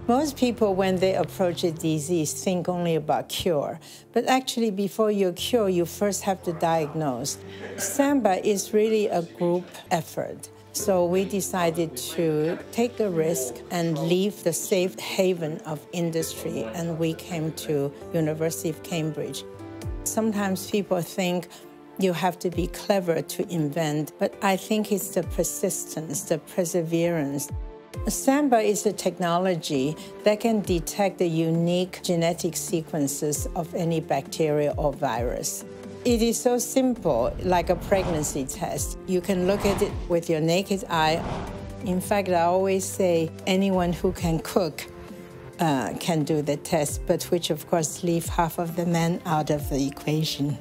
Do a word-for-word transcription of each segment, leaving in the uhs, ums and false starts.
Most people, when they approach a disease, think only about cure. But actually, before you cure, you first have to diagnose. SAMBA is really a group effort. So we decided to take a risk and leave the safe haven of industry, and we came to University of Cambridge. Sometimes people think you have to be clever to invent, but I think it's the persistence, the perseverance. SAMBA is a technology that can detect the unique genetic sequences of any bacteria or virus. It is so simple, like a pregnancy test. You can look at it with your naked eye. In fact, I always say anyone who can cook uh, can do the test, but which of course leave half of the men out of the equation.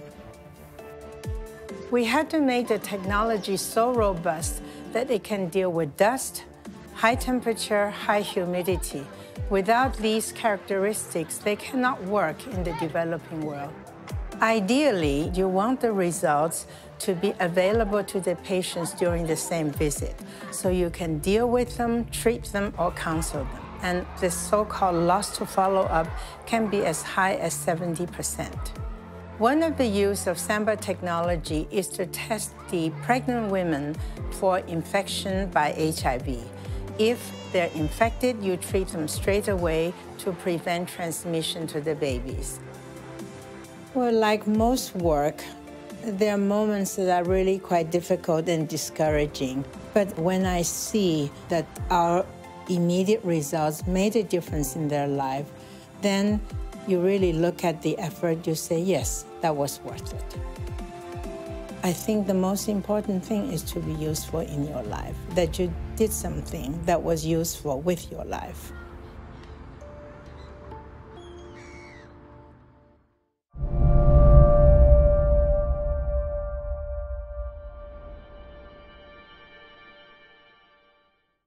We had to make the technology so robust that it can deal with dust, high temperature, high humidity. Without these characteristics, they cannot work in the developing world. Ideally, you want the results to be available to the patients during the same visit, so you can deal with them, treat them, or counsel them. And the so-called loss to follow-up can be as high as seventy percent. One of the use of SAMBA technology is to test the pregnant women for infection by H I V. If they're infected, you treat them straight away to prevent transmission to the babies. Well, like most work, there are moments that are really quite difficult and discouraging. But when I see that our immediate results made a difference in their life, then you really look at the effort, you say, yes, that was worth it. I think the most important thing is to be useful in your life, that you did something that was useful with your life.